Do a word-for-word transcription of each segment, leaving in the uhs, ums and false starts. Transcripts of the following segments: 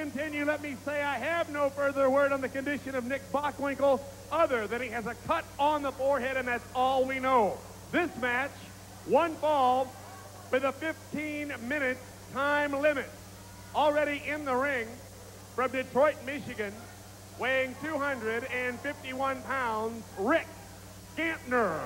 continue, let me say I have no further word on the condition of Nick Bockwinkel other than he has a cut on the forehead, and that's all we know. This match, one fall with a fifteen minute time limit. Already in the ring from Detroit, Michigan, weighing two hundred fifty-one pounds, Rick Gantner.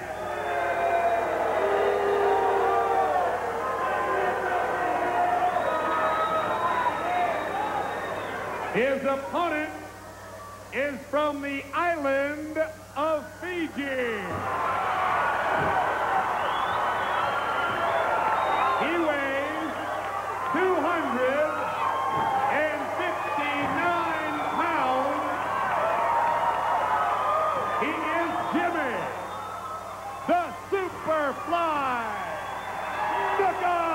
His opponent is from the island of Fiji. He weighs two hundred fifty-nine pounds. He is Jimmy, the Superfly Snuka.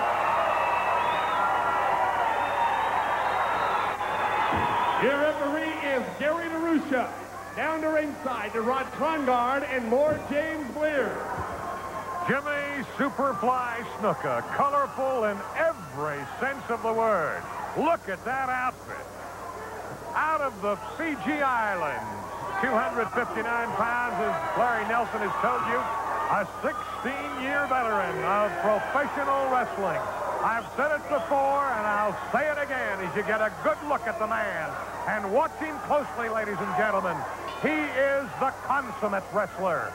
Your referee is Gary DeRusha. Down to ringside to Rod Trongard and more James Blair. Jimmy Superfly Snuka, colorful in every sense of the word. Look at that outfit. Out of the Fiji Islands, two hundred fifty-nine pounds, as Larry Nelson has told you, a sixteen year veteran of professional wrestling. I've said it before, and I'll say it again as you get a good look at the man. And watch him closely, ladies and gentlemen. He is the consummate wrestler.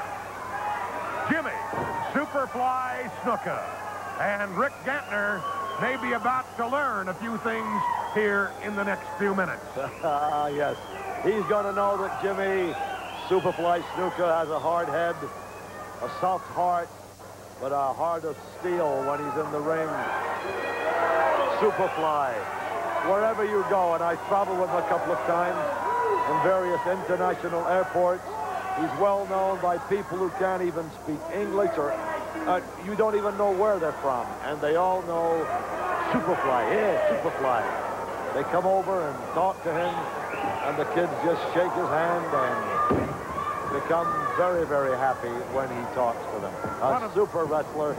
Jimmy Superfly Snuka. And Rick Gantner may be about to learn a few things here in the next few minutes. Yes, he's going to know that Jimmy Superfly Snuka has a hard head, a soft heart, but a heart of steel when he's in the ring. Superfly, wherever you go, and I traveled with him a couple of times in various international airports. He's well known by people who can't even speak English, or uh, you don't even know where they're from, and they all know Superfly. Yeah, Superfly. They come over and talk to him, and the kids just shake his hand and become very, very happy when he talks to them. A super wrestler.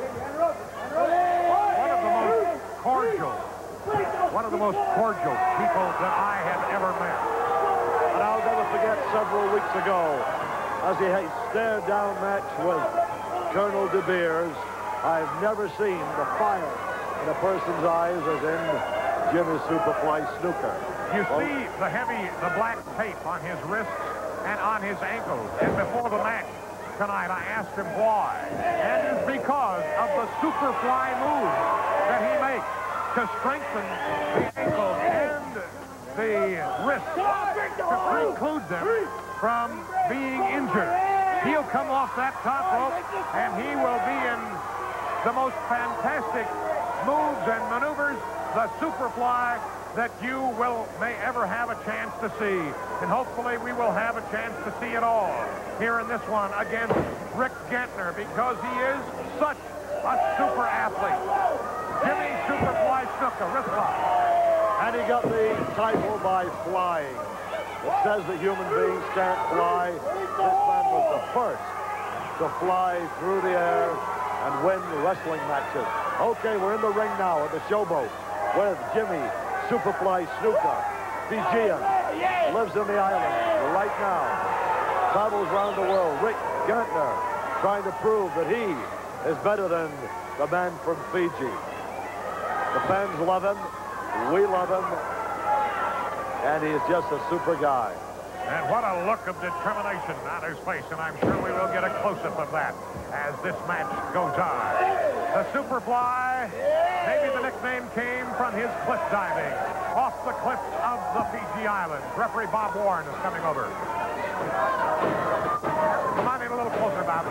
One of the most cordial, one of the most cordial people that I have ever met. And I'll never forget several weeks ago, as he had stare-down match with Colonel De Beers, I've never seen the fire in a person's eyes as in Jimmy Superfly Snuka. You well, see the heavy, the black tape on his wrists and on his ankles. And before the match tonight, I asked him why. And it's because of the Superfly move that he makes to strengthen the ankles and the wrists to preclude them from being injured. He'll come off that top rope, and he will be in the most fantastic moves and maneuvers, the Superfly, that you will may ever have a chance to see. And hopefully we will have a chance to see it all here in this one against Rick Gantner, because he is such a super athlete. Jimmy Superfly Snuka, wrist lock. And he got the title by flying. It says that human beings can't fly. This man was the first to fly through the air and win wrestling matches. Okay, we're in the ring now at the Showboat with Jimmy Superfly Snuka, Fijian, lives in the island right now, travels around the world. Rick Gantner trying to prove that he is better than the man from Fiji. The fans love him, we love him, and he is just a super guy. And what a look of determination on his face, and I'm sure we will get a close-up of that as this match goes on. The Superfly, maybe the nickname came from his cliff diving off the cliffs of the Fiji Islands. Referee Bob Warren is coming over. Come on in a little closer, Bob.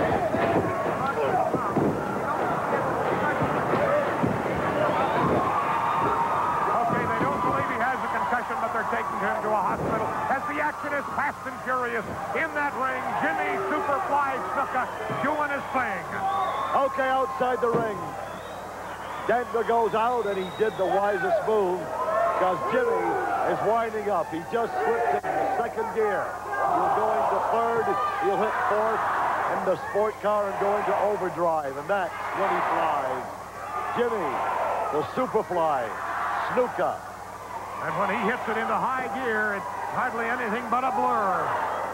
Okay, they don't believe he has a concussion, but they're taking him to a hospital as the action is fast and furious. In that ring, Jimmy Superfly Snuka doing his thing. Okay, outside the ring, Gantner goes out, and he did the wisest move, because Jimmy is winding up. He just slipped in the second gear. He'll go into third, he'll hit fourth in the sport car and go into overdrive, and that's when he flies. Jimmy, the Superfly Snuka, And when he hits it into high gear, it's hardly anything but a blur.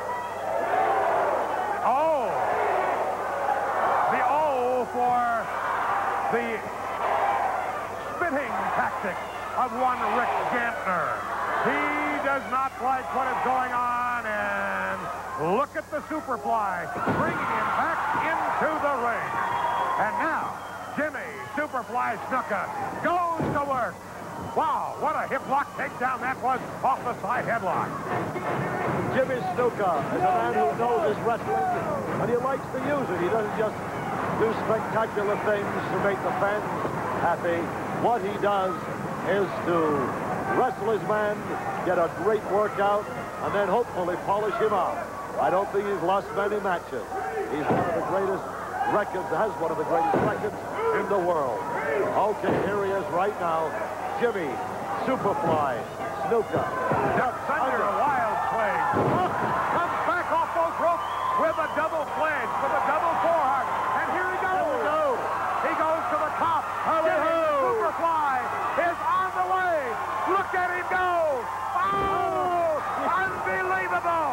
Oh! The O for the spitting tactic of one Rick Gantner. He does not like what is going on, and look at the Superfly bringing him back into the ring. And now, Jimmy Superfly Snuka goes to work. Wow, what a hip lock takedown that was off the side headlock. Jimmy Snuka is a man who knows his wrestling, and he likes to use it. He doesn't just do spectacular things to make the fans happy. What he does is to wrestle his man, get a great workout, and then hopefully polish him out. I don't think he's lost many matches. He's one of the greatest records, has one of the greatest records in the world. Okay, here he is right now. Jimmy Superfly Snuka. Ducks under a wild swing. Comes back off those ropes with a double sledge, with a double forearm. And here he goes. Here we go. He goes to the top. Jimmy Superfly is on the way. Look at him go. Oh, unbelievable.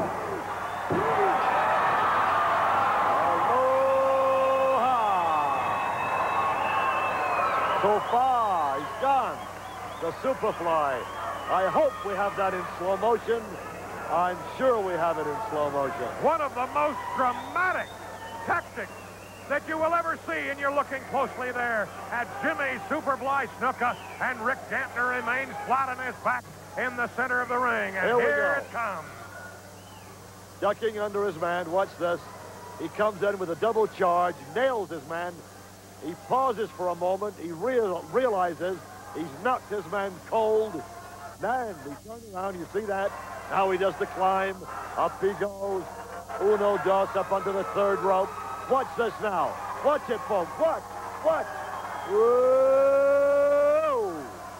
Aloha. So far, he's gone. The Superfly. I hope we have that in slow motion. I'm sure we have it in slow motion. One of the most dramatic tactics that you will ever see, and you're looking closely there at Jimmy Superfly Snuka, and Rick Gantner remains flat on his back in the center of the ring, and Here we here go. it comes. Ducking under his man. Watch this. He comes in with a double charge, nails his man. He pauses for a moment. He real, realizes he's knocked his man cold. Then he turns around. You see that? Now he does the climb. Up he goes. Uno, dos, up onto the third rope. Watch this now. Watch it, folks. Watch. Watch. Whoa!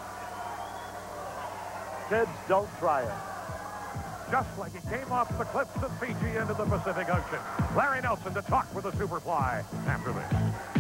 Kids, don't try it. Just like he came off the cliffs of Fiji into the Pacific Ocean. Larry Nelson to talk with the Superfly after this.